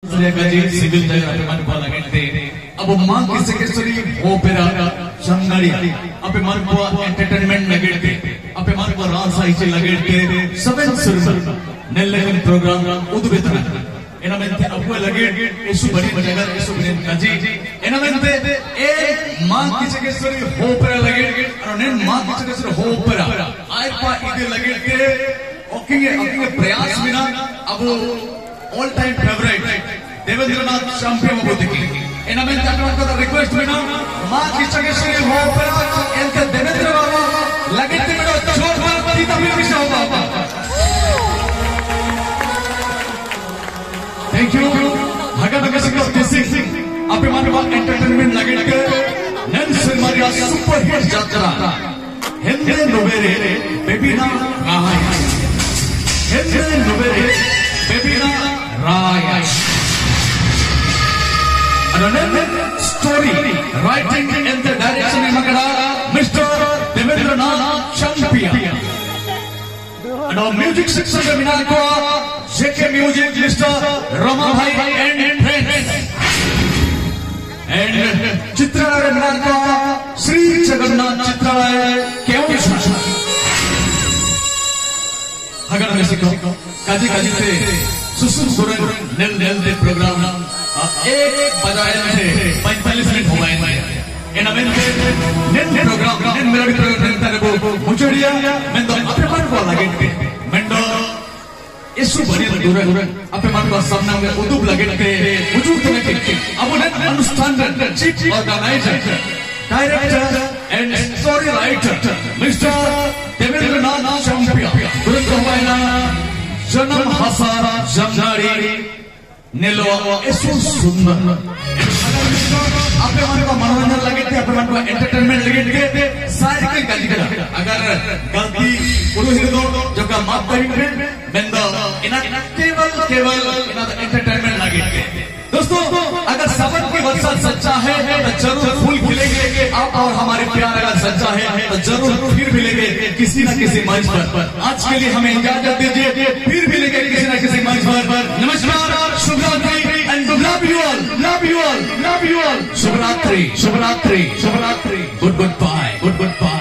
Civil अब मां किसकेसरी opera शंगड़ी अपे मार्को एंटरटेनमेंट लगेते अपे मार्को रासाइचे लगेते सेवन सर्वर नेल्लेन प्रोग्राम उदुबेतना एनामेंते अबुए लगे एसु बड़ी जगह एसु बड़ी नजी एनामेंते ए मां किसकेसरी ओपेरा लगे और नेन मां किसकेसरी ओपेरा आयपा इदे लगेते ओकिंगे प्रयास बिना अब all time favorite Devendranath champion होती इनमें जाकर रिक्वेस्ट में ना मां की चकेश्वरी हो पर इनके देवेंद्र बाबा लगे थे मेरे जोर पर तीता भी विषय होगा थैंक यू हगा नगर सिंह आपे मानवा एंटरटेनमेंट लगे के नन सिनेमा सुपर हिट यात्रा हिंदे नोवेरे बेबीना राय हिंदे नोवेरे बेबीना राय story writing in the direction of Mr. Devendranath Champion and our music section of Minako JK Music Mr. Rama Bhai and friends and Chitralaya Minako Sri Jagannath Chitralaya Keonjhar Hagar Mexico Kaji te Susun Suran Nel de program एक बजाए थे 45 minute हो गए इनमें net programme net मेरा भी programme था वो मुझे मैं तो अपने मन को लगे मैं तो इस बड़ी दूर अपने मन को सामने में उदुब लगे थे मुझे तो नहीं अब उन्हें अनुष्ठान chief organiser director and story writer mister Devendranath champion तुरंत हमारा जन्म हसारा जमनारी नेलो ऐसो सुंदर आपने हमारे को मनोरंजन लगे थे आपने हमारे को एंटरटेनमेंट लगे थे सारी कोई गलती करा अगर गलती पुरुष दो जो का माफ करेंगे बंदा इना केवल इना एंटरटेनमेंट लगे थे दोस्तों अगर सफर की वर्षा सच्चा है तो जरूर फूल खिलेंगे आप और हमारे प्यार अगर सच्चा है तो जरूर फिर मिलेंगे किसी न किसी मंच पर आज के लिए हमें इजाजत दीजिए फिर मिलेंगे किसी न किसी मंच पर नमस्कार शुभरात्रि एंड लव यू ऑल शुभरात्रि गुड बाय